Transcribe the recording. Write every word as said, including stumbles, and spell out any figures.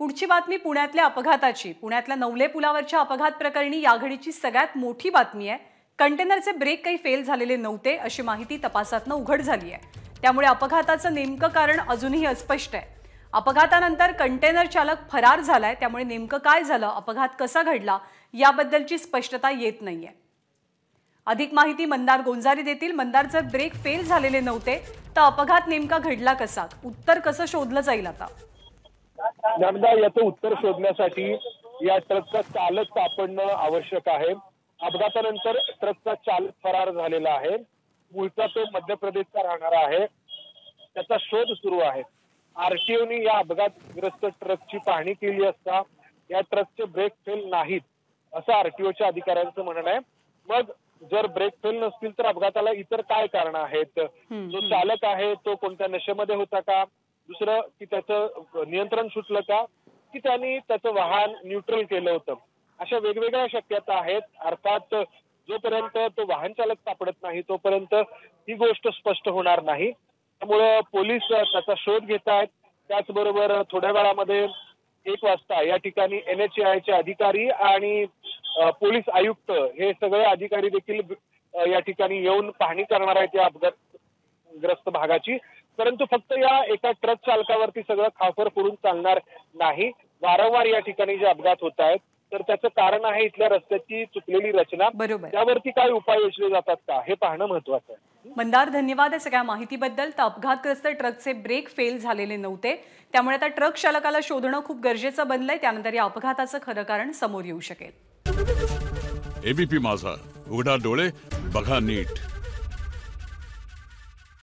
पुढची बातमी पुण्यातल्या अपघाताची। पुण्यातल्या नवले पुलावरच्या अपघात प्रकरणी या घडीची सगळ्यात मोठी बातमी आहे। कंटेनरचे ब्रेक काही फेल झालेले नव्हते अशी माहिती तपासातनं उघड झाली आहे। त्यामुळे अपघाताचं नेमकं कारण अजूनही अस्पष्ट आहे। अपघातानंतर कंटेनर चालक फरार झालाय, त्यामुळे नेमकं काय झालं, अपघात कसा घडला याबद्दलची स्पष्टता येत नाहीये। अधिक माहिती मंदार गोंजारी देतील। मंदार, जर ब्रेक फेल झालेले नव्हते तर अपघात नेमका घडला कसा? उत्तर कसं शोधलं जाईल आता? नर्मदा, याचं उत्तर शोधण्यासाठी या ट्रकचा चालक सापडणं आवश्यक आहे। अपघातानंतर ट्रकचा चालक फरार झालेला आहे। मूळचा तो मध्य प्रदेशचा राहणारा आहे। त्याचा शोध सुरू आहे। आरटीओने या अपघातग्रस्त ट्रकची पाहणी केली असता या ट्रकचे ब्रेक फेल नाहीत असं आरटीओच्या अधिकाऱ्यांचं म्हणणं आहे। मग जर ब्रेक फेल नसतील तर अपघाताला इतर काय कारण आहेत? जो चालक आहे तो कोणत्या नशेमध्ये होता का? दुसरं की त्याचं नियंत्रण सुटलं का? की त्यांनी त्याचं वाहन न्यूट्रल केलं होतं? अशा वेगवेगळ्या शक्यता आहेत। अर्थात जोपर्यंत तो वाहन चालक सापडत नाही तोपर्यंत ही गोष्ट स्पष्ट होणार नाही। त्यामुळे पोलीस त्याचा शोध घेत आहेत। त्याचबरोबर थोड्या वेळामध्ये एक वाजता या ठिकाणी एन एच ए आयचे अधिकारी आणि पोलीस आयुक्त हे सगळे अधिकारी देखील या ठिकाणी येऊन पाहणी करणार आहेत या अपघातग्रस्त भागाची। परंतु फक्त या एका ट्रक चालकावरती सगळं खापर फोडून चालणार नाही। वारंवार या ठिकाणी जे अपघात होत आहेत तर त्याचं कारण आहे इथल्या रस्त्याची चुकलेली रचना। त्यावरती काय उपाय योजले जातात का हे पाहणं महत्त्वाचं आहे। मंदार, धन्यवाद या सगळ्या माहितीबद्दल। तर अपघातग्रस्त ट्रकचे ब्रेक फेल झालेले नव्हते, त्यामुळे आता ट्रक चालकाला शोधणं खूप गरजेचं बनलंय। त्यानंतर या अपघाताचं खरं कारण समोर येऊ शकेल। एबीपी माझा, उघडा डोळे बघा नीट।